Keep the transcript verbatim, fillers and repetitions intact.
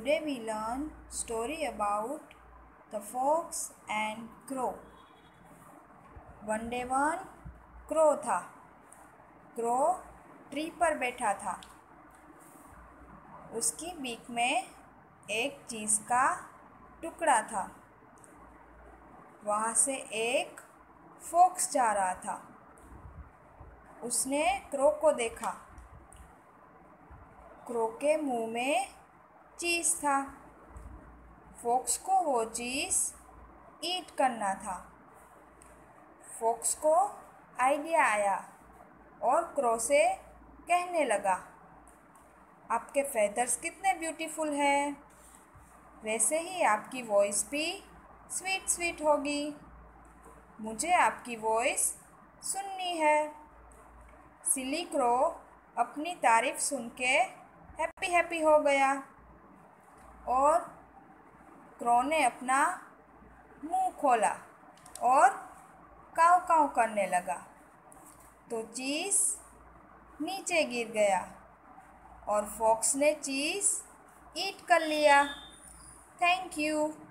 Today we learn story about the fox and crow. One day one crow था. Crow tree पर बैठा था. उसकी बीक में एक चीज़ का टुकड़ा था. वहाँ से एक फॉक्स जा रहा था. उसने क्रो को देखा. क्रो के मुंह में चीज़ था. फॉक्स को वो चीज़ ईट करना था. फॉक्स को आइडिया आया और क्रो से कहने लगा, आपके फेदर्स कितने ब्यूटीफुल हैं. वैसे ही आपकी वॉइस भी स्वीट स्वीट होगी. मुझे आपकी वॉइस सुननी है. सिली क्रो अपनी तारीफ सुन के हैप्पी हैप्पी हो गया और क्रो ने अपना मुंह खोला और काव काव करने लगा. तो चीज़ नीचे गिर गया और फॉक्स ने चीज़ ईट कर लिया. Thank you.